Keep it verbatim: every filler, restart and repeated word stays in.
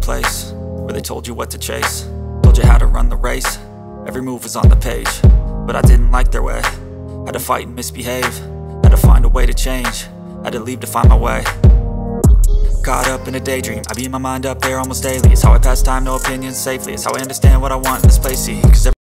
place where they told you what to chase, told you how to run the race. Every move was on the page, but I didn't like their way. Had to fight and misbehave, had to find a way to change, had to leave to find my way. Caught up in a daydream, I beat my mind up there almost daily. It's how I pass time, no opinions safely. It's how I understand what I want in this place, see, 'cause